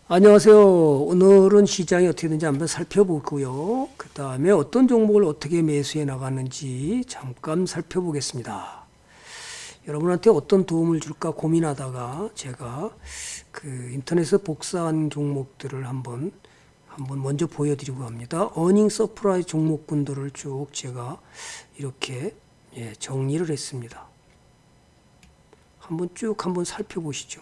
안녕하세요. 오늘은 시장이 어떻게 되는지 한번 살펴보고요. 그 다음에 어떤 종목을 어떻게 매수해 나갔는지 잠깐 살펴보겠습니다. 여러분한테 어떤 도움을 줄까 고민하다가 제가 그 인터넷에 복사한 종목들을 한번 먼저 보여드리고 합니다. 어닝 서프라이즈 종목군들을 쭉 제가 이렇게 정리를 했습니다. 한번 살펴보시죠.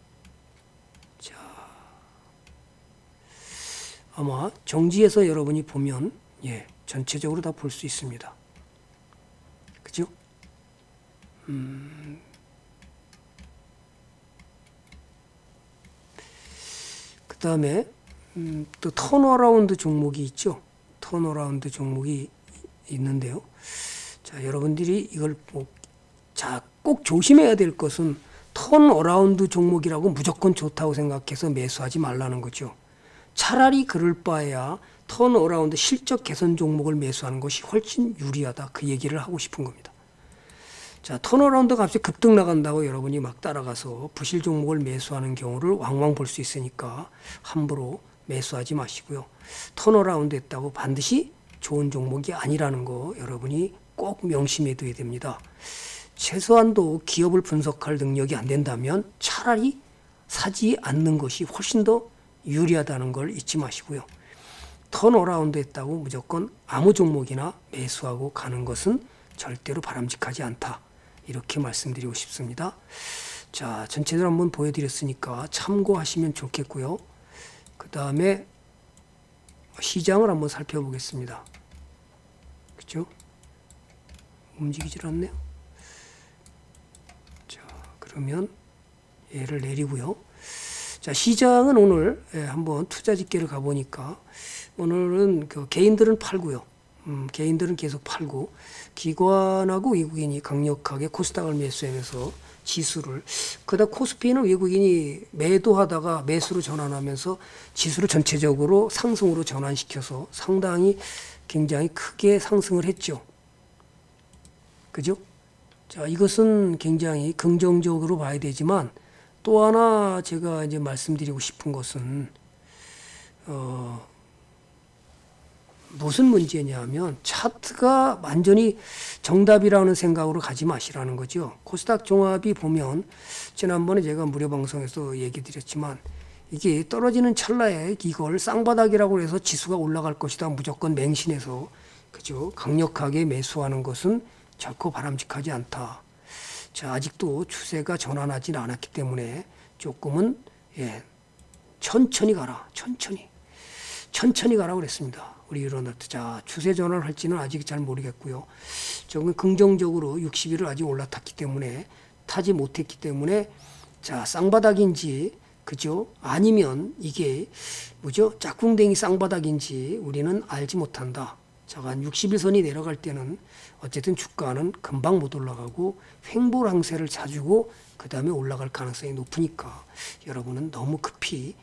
아마 정지해서 여러분이 보면 전체적으로 다 볼 수 있습니다. 그죠? 그 다음에 또 턴어라운드 종목이 있죠. 턴어라운드 종목이 있는데요. 자, 여러분들이 이걸 꼭 조심해야 될 것은 턴어라운드 종목이라고 무조건 좋다고 생각해서 매수하지 말라는 거죠. 차라리 그럴 바에야 턴어라운드 실적 개선 종목을 매수하는 것이 훨씬 유리하다. 그 얘기를 하고 싶은 겁니다. 자, 턴어라운드 값이 급등 나간다고 여러분이 막 따라가서 부실 종목을 매수하는 경우를 왕왕 볼 수 있으니까 함부로 매수하지 마시고요. 턴어라운드 했다고 반드시 좋은 종목이 아니라는 거 여러분이 꼭 명심해 둬야 됩니다. 최소한도 기업을 분석할 능력이 안 된다면 차라리 사지 않는 것이 훨씬 더 유리하다는 걸 잊지 마시고요. 턴어라운드 했다고 무조건 아무 종목이나 매수하고 가는 것은 절대로 바람직하지 않다. 이렇게 말씀드리고 싶습니다. 자, 전체적으로 한번 보여드렸으니까 참고하시면 좋겠고요. 그 다음에 시장을 한번 살펴보겠습니다. 그죠? 움직이질 않네요. 자, 그러면 얘를 내리고요. 자, 시장은 오늘 한번 투자 집계를 가보니까 오늘은 개인들은 팔고요. 개인들은 계속 팔고 기관하고 외국인이 강력하게 코스닥을 매수하면서 지수를 그다음 코스피는 외국인이 매도하다가 매수로 전환하면서 지수를 전체적으로 상승으로 전환시켜서 상당히 굉장히 크게 상승을 했죠. 그죠? 자, 이것은 굉장히 긍정적으로 봐야 되지만 또 하나 제가 이제 말씀드리고 싶은 것은 무슨 문제냐면 차트가 완전히 정답이라는 생각으로 가지 마시라는 거죠. 코스닥 종합이 보면 지난번에 제가 무료 방송에서 얘기 드렸지만 이게 떨어지는 찰나에 이걸 쌍바닥이라고 해서 지수가 올라갈 것이다 무조건 맹신해서 그죠? 강력하게 매수하는 것은 결코 바람직하지 않다. 자, 아직도 추세가 전환하지 않았기 때문에 조금은 천천히 가라. 천천히 가라 그랬습니다. 우리 유로나트. 자, 추세 전환을 할지는 아직 잘 모르겠고요. 조금 긍정적으로 60일을 아직 올라탔기 때문에 타지 못했기 때문에 자, 쌍바닥인지 그죠? 아니면 이게 뭐죠? 짝꿍댕이 쌍바닥인지 우리는 알지 못한다. 자, 한 60일선이 내려갈 때는 어쨌든 주가는 금방 못 올라가고 횡보랑세를 찾주고 그 다음에 올라갈 가능성이 높으니까 여러분은 너무 급히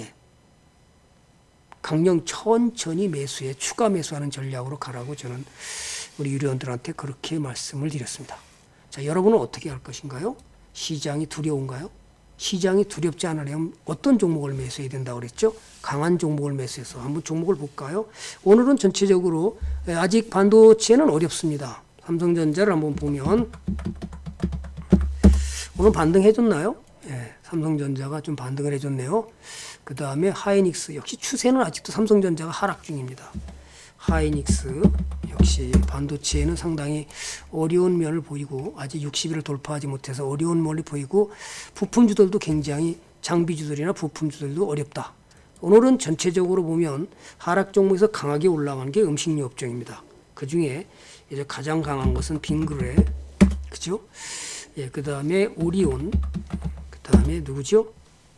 강령 천천히 매수해 추가 매수하는 전략으로 가라고 저는 우리 유료원들한테 그렇게 말씀을 드렸습니다. 자, 여러분은 어떻게 할 것인가요? 시장이 두려운가요? 시장이 두렵지 않으려면 어떤 종목을 매수해야 된다고 그랬죠? 강한 종목을 매수해서 한번 종목을 볼까요? 오늘은 전체적으로 아직 반도체는 어렵습니다. 삼성전자를 한번 보면 오늘 반등해줬나요? 삼성전자가 좀 반등을 해줬네요. 그 다음에 하이닉스 역시 추세는 아직도 삼성전자가 하락 중입니다. 하이닉스 역시 반도체에는 상당히 어려운 면을 보이고 아직 60일을 돌파하지 못해서 어려운 면을 보이고 부품주들도 굉장히 장비주들이나 부품주들도 어렵다. 오늘은 전체적으로 보면 하락 종목에서 강하게 올라간 게 음식료 업종입니다. 그 중에 이제 가장 강한 것은 빙그레, 그죠? 그 다음에 오리온, 그 다음에 누구죠?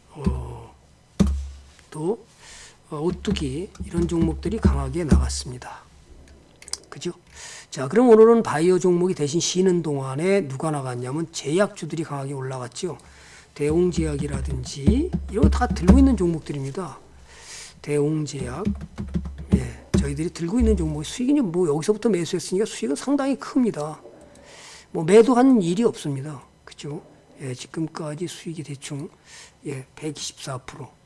또 오뚜기 이런 종목들이 강하게 나갔습니다. 그죠? 자, 그럼 오늘은 바이오 종목이 대신 쉬는 동안에 누가 나갔냐면 제약주들이 강하게 올라갔죠. 대웅제약이라든지 이런 거 다 들고 있는 종목들입니다. 대웅제약, 저희들이 들고 있는 종목 수익이 뭐 여기서부터 매수했으니까 수익은 상당히 큽니다. 뭐 매도한 일이 없습니다. 그죠? 지금까지 수익이 대충 124%.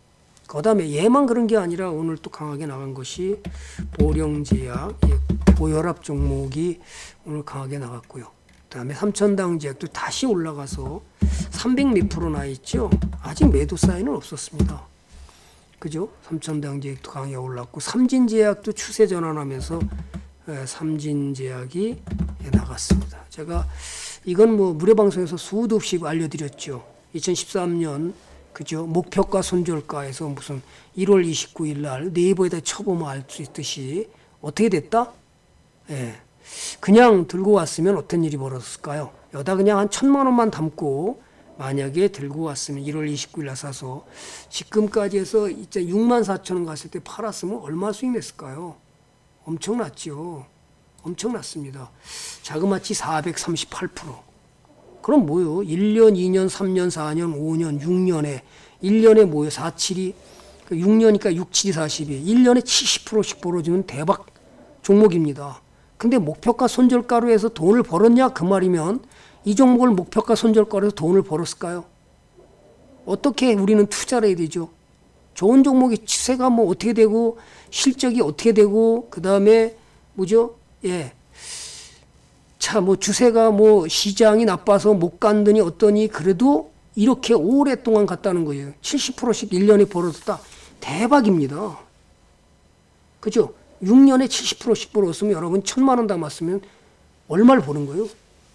그 다음에 얘만 그런 게 아니라 오늘 또 강하게 나간 것이 보령제약, 고혈압 종목이 오늘 강하게 나갔고요. 그 다음에 삼천당제약도 다시 올라가서 300 몇 프로 나 있죠. 아직 매도 사인은 없었습니다. 그죠? 삼천당제약도 강하게 올랐고 삼진제약도 추세 전환하면서 삼진제약이 나갔습니다. 제가 이건 뭐 무료방송에서 수도 없이 알려드렸죠. 2013년 그죠? 목표가 손절가에서 무슨 1월 29일 날 네이버에다 쳐보면 알 수 있듯이 어떻게 됐다? 예. 그냥 들고 왔으면 어떤 일이 벌어졌을까요? 여기다 그냥 한 1,000만 원만 담고 만약에 들고 왔으면 1월 29일 날 사서 지금까지 해서 이제 6만 4천 원 갔을 때 팔았으면 얼마 수익 냈을까요? 엄청났죠. 엄청났습니다. 자그마치 438%. 그럼 뭐요? 1년, 2년, 3년, 4년, 5년, 6년에 1년에 뭐요? 4, 7이 6년이니까 6, 7이 40이 1년에 70%씩 벌어지는 대박 종목입니다. 근데 목표가 손절가로 해서 돈을 벌었냐 그 말이면 이 종목을 목표가 손절가로 해서 돈을 벌었을까요? 어떻게 우리는 투자를 해야 되죠? 좋은 종목이 추세가 뭐 어떻게 되고 실적이 어떻게 되고 그 다음에 뭐죠? 예. 자, 뭐 주세가 뭐 시장이 나빠서 못 간더니 어떠니 그래도 이렇게 오랫동안 갔다는 거예요. 70%씩 1년에 벌어졌다. 대박입니다. 그죠? 6년에 70%씩 벌었으면 여러분 1,000만 원 담았으면 얼마를 버는 거예요?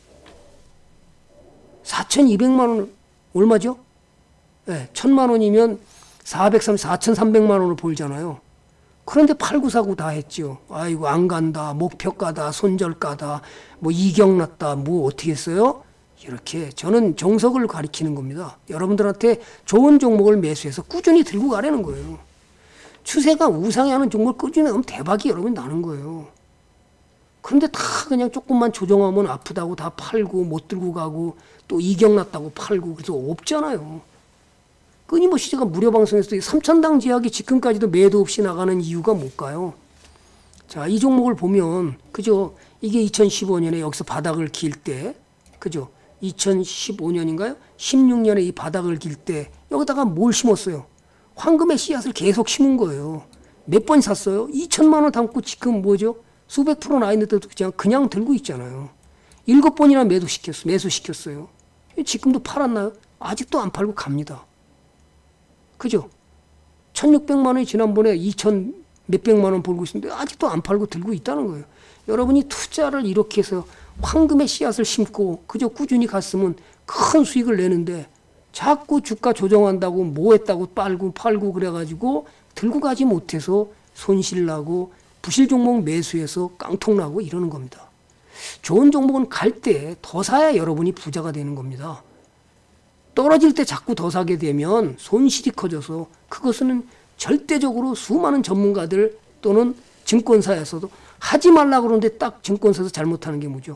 4,200만 원 얼마죠? 네, 1,000만 원이면 4,300만 원을 벌잖아요. 그런데 팔고 사고 다 했죠. 아이고 안 간다, 목표가다, 손절가다, 뭐 이격났다, 뭐 어떻게 했어요? 이렇게 저는 정석을 가리키는 겁니다. 여러분들한테 좋은 종목을 매수해서 꾸준히 들고 가라는 거예요. 추세가 우상향하는 종목을 꾸준히 하면 대박이 여러분 나는 거예요. 그런데 다 그냥 조금만 조정하면 아프다고 다 팔고 못 들고 가고 또 이격났다고 팔고 그래서 없잖아요. 끊임없이 제가 무료 방송에서 삼천당 제약이 지금까지도 매도 없이 나가는 이유가 뭘까요? 자, 이 종목을 보면 그죠? 이게 2015년에 여기서 바닥을 길 때 그죠? 2015년인가요? 16년에 이 바닥을 길 때 여기다가 뭘 심었어요? 황금의 씨앗을 계속 심은 거예요. 몇 번 샀어요? 2,000만 원 담고 지금 뭐죠? 수백 프로 나 있는데도 그냥 들고 있잖아요. 7번이나 매수시켰어요. 지금도 팔았나요? 아직도 안 팔고 갑니다. 그죠? 1,600만 원이 지난번에 2,000 몇백만 원 벌고 있는데 아직도 안 팔고 들고 있다는 거예요. 여러분이 투자를 이렇게 해서 황금의 씨앗을 심고 그저 꾸준히 갔으면 큰 수익을 내는데 자꾸 주가 조정한다고 뭐 했다고 빨고 팔고 그래가지고 들고 가지 못해서 손실나고 부실 종목 매수해서 깡통나고 이러는 겁니다. 좋은 종목은 갈 때 더 사야 여러분이 부자가 되는 겁니다. 떨어질 때 자꾸 더 사게 되면 손실이 커져서 그것은 절대적으로 수많은 전문가들 또는 증권사에서도 하지 말라고 그러는데 딱 증권사에서 잘못하는 게 뭐죠?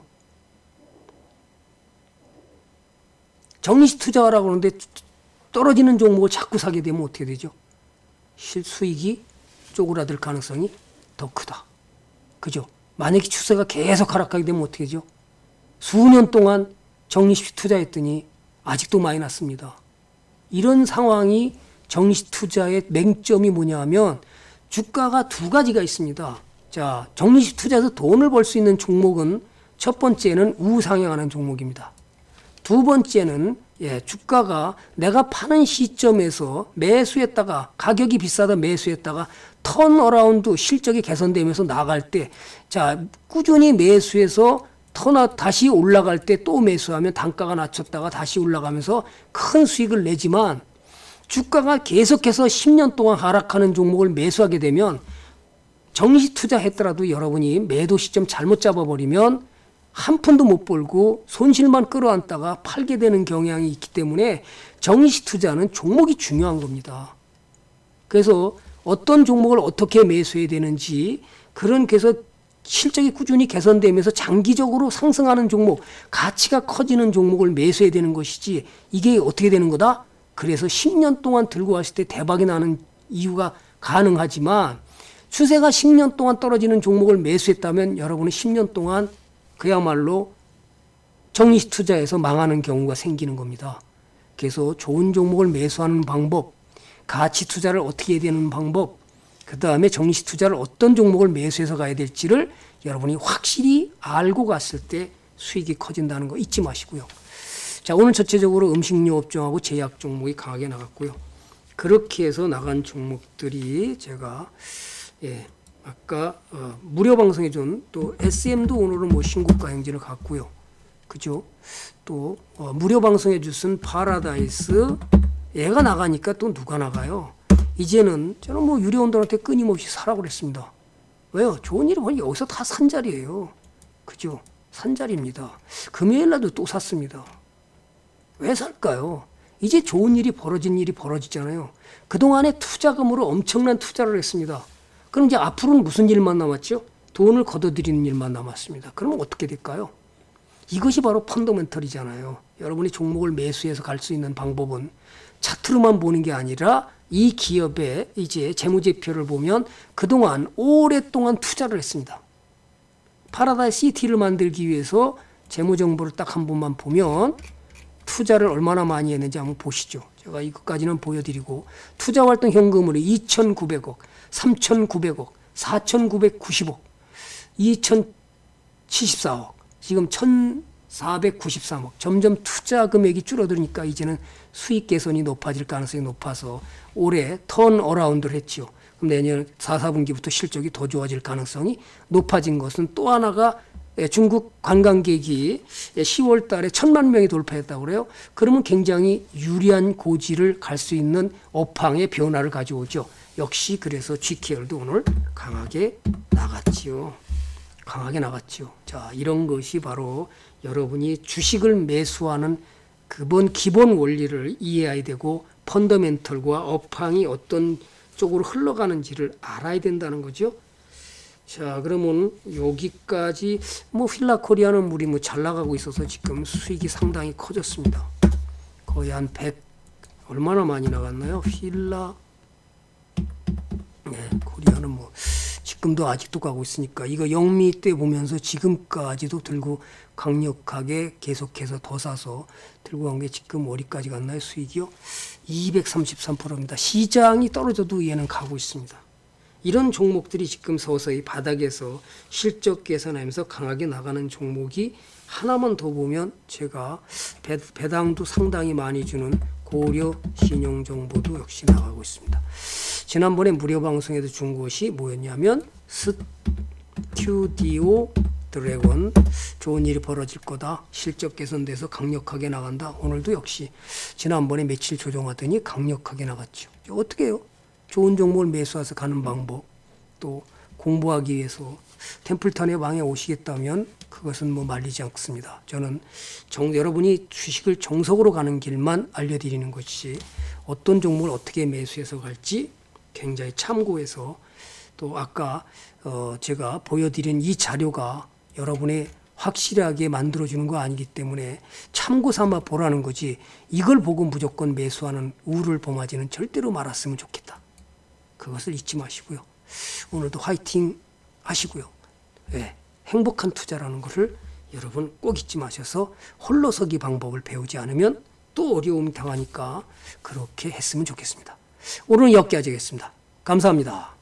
정리식 투자하라고 그러는데 떨어지는 종목을 자꾸 사게 되면 어떻게 되죠? 실수익이 쪼그라들 가능성이 더 크다. 그죠? 만약에 추세가 계속 하락하게 되면 어떻게 되죠? 수년 동안 정리식 투자했더니 아직도 많이 났습니다. 이런 상황이 정리식 투자의 맹점이 뭐냐 하면 주가가 두 가지가 있습니다. 자, 정리식 투자에서 돈을 벌 수 있는 종목은 첫 번째는 우상향하는 종목입니다. 두 번째는 주가가 내가 파는 시점에서 매수했다가 가격이 비싸다 매수했다가 턴어라운드 실적이 개선되면서 나갈 때 자, 꾸준히 매수해서 다시 올라갈 때 또 매수하면 단가가 낮췄다가 다시 올라가면서 큰 수익을 내지만 주가가 계속해서 10년 동안 하락하는 종목을 매수하게 되면 정시 투자했더라도 여러분이 매도 시점 잘못 잡아버리면 한 푼도 못 벌고 손실만 끌어안다가 팔게 되는 경향이 있기 때문에 정시 투자는 종목이 중요한 겁니다. 그래서 어떤 종목을 어떻게 매수해야 되는지 그래서 실적이 꾸준히 개선되면서 장기적으로 상승하는 종목, 가치가 커지는 종목을 매수해야 되는 것이지 이게 어떻게 되는 거다? 그래서 10년 동안 들고 왔을 때 대박이 나는 이유가 가능하지만 추세가 10년 동안 떨어지는 종목을 매수했다면 여러분은 10년 동안 그야말로 정리식 투자에서 망하는 경우가 생기는 겁니다. 그래서 좋은 종목을 매수하는 방법, 가치 투자를 어떻게 해야 되는 방법, 그 다음에 정시 투자를 어떤 종목을 매수해서 가야 될지를 여러분이 확실히 알고 갔을 때 수익이 커진다는 거 잊지 마시고요. 자, 오늘 전체적으로 음식료 업종하고 제약 종목이 강하게 나갔고요. 그렇게 해서 나간 종목들이 제가 아까 무료 방송에 준 또 SM도 오늘은 뭐 신고가 행진을 갔고요. 그죠? 또 무료 방송에 주신 파라다이스 얘가 나가니까 또 누가 나가요? 이제는 저는 뭐 유료원들한테 끊임없이 사라고 그랬습니다. 왜요? 좋은 일이 뭐니? 여기서 다 산자리예요. 그죠? 산자리입니다. 금요일 날도 또 샀습니다. 왜 살까요? 이제 좋은 일이 벌어진 일이 벌어지잖아요. 그동안에 투자금으로 엄청난 투자를 했습니다. 그럼 이제 앞으로는 무슨 일만 남았죠? 돈을 걷어들이는 일만 남았습니다. 그러면 어떻게 될까요? 이것이 바로 펀더멘털이잖아요. 여러분이 종목을 매수해서 갈 수 있는 방법은 차트로만 보는 게 아니라 이 기업의 이제 재무제표를 보면 그동안 오랫동안 투자를 했습니다. 파라다이스 CT를 만들기 위해서 재무정보를 딱 한 번만 보면 투자를 얼마나 많이 했는지 한번 보시죠. 제가 이것까지는 보여드리고 투자활동 현금으로 2,900억, 3,900억, 4,990억, 2,074억, 지금 1,493억. 점점 투자 금액이 줄어드니까 이제는 수익 개선이 높아질 가능성이 높아서 올해 턴어라운드를 했지요. 그럼 내년 4, 4분기부터 실적이 더 좋아질 가능성이 높아진 것은 또 하나가 중국 관광객이 10월 달에 1,000만 명이 돌파했다고 그래요. 그러면 굉장히 유리한 고지를 갈 수 있는 업황의 변화를 가져오죠. 역시 그래서 GKR도 오늘 강하게 나갔지요. 강하게 나갔죠. 자, 이런 것이 바로 여러분이 주식을 매수하는 기본 원리를 이해해야 되고 펀더멘털과 업황이 어떤 쪽으로 흘러가는지를 알아야 된다는 거죠. 자, 그러면 여기까지 뭐 휠라코리아는 우리 뭐 잘 나가고 있어서 지금 수익이 상당히 커졌습니다. 거의 한 100 얼마나 많이 나갔나요? 코리아는 뭐 지금도 아직도 가고 있으니까 이거 영미 때 보면서 지금까지도 들고 강력하게 계속해서 더 사서 들고 간 게 지금 어디까지 갔나요? 수익이요? 233%입니다. 시장이 떨어져도 얘는 가고 있습니다. 이런 종목들이 지금 서서히 바닥에서 실적 개선하면서 강하게 나가는 종목이 하나만 더 보면 제가 배당도 상당히 많이 주는 고려 신용정보도 역시 나가고 있습니다. 지난번에 무료 방송에도 준 것이 뭐였냐면 스튜디오 드래곤 좋은 일이 벌어질 거다. 실적 개선돼서 강력하게 나간다. 오늘도 역시 지난번에 며칠 조정하더니 강력하게 나갔죠. 어떻게 해요? 좋은 종목을 매수해서 가는 방법, 또 공부하기 위해서 템플턴의 왕에 오시겠다면 그것은 뭐 말리지 않습니다. 저는 여러분이 주식을 정석으로 가는 길만 알려드리는 것이지 어떤 종목을 어떻게 매수해서 갈지 굉장히 참고해서 또 아까 제가 보여드린 이 자료가 여러분의 확실하게 만들어주는 거 아니기 때문에 참고 삼아 보라는 거지 이걸 보고 무조건 매수하는 우를 범하지는 절대로 말았으면 좋겠다. 그것을 잊지 마시고요. 오늘도 화이팅 하시고요. 행복한 투자라는 것을 여러분 꼭 잊지 마셔서 홀로서기 방법을 배우지 않으면 또 어려움 당하니까 그렇게 했으면 좋겠습니다. 오늘은 여기까지 하겠습니다. 감사합니다.